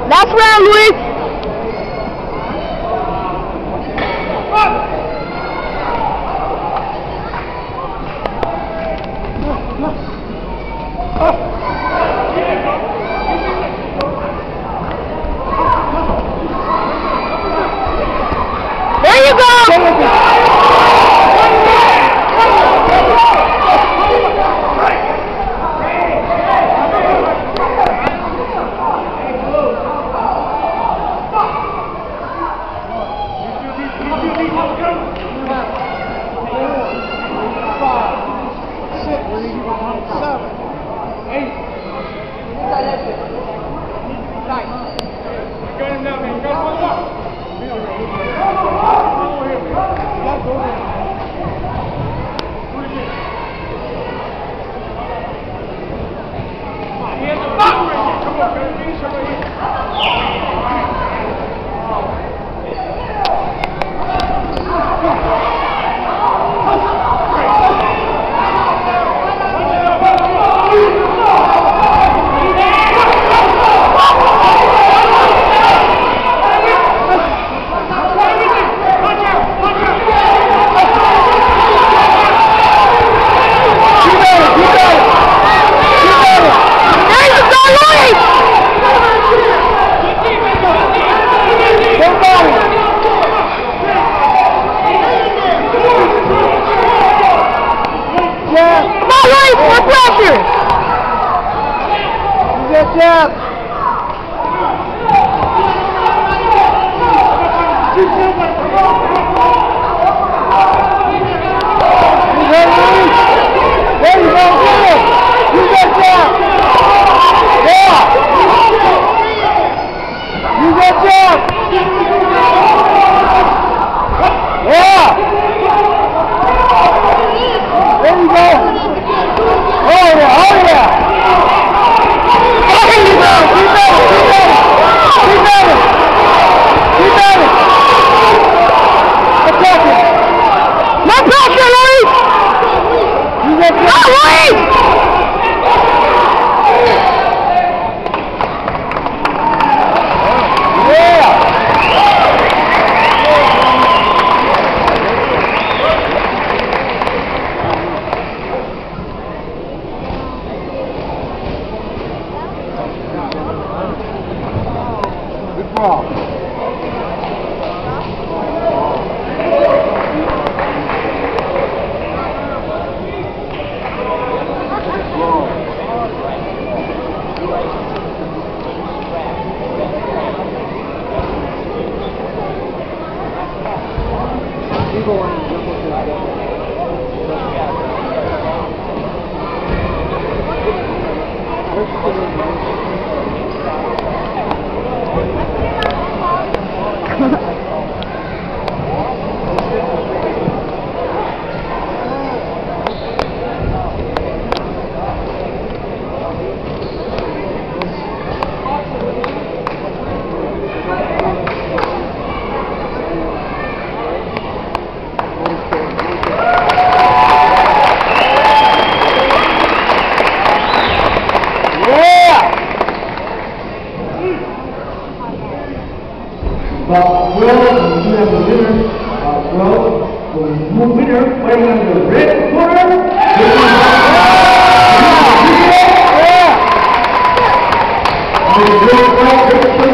Last round, Luis. There you go. More pressure! Good job! There you go, good! Good job! Yeah! Good job! Yeah! There you go! Oh yeah, oh yeah! There you go! Keep at it, keep at it! Keep at it! Keep at it! Attack it! No pressure, Luis! You get that! Luis! Yeah! Good ball. But Will, you have the winner. Will, the winner, fighting on the red corner. Yeah!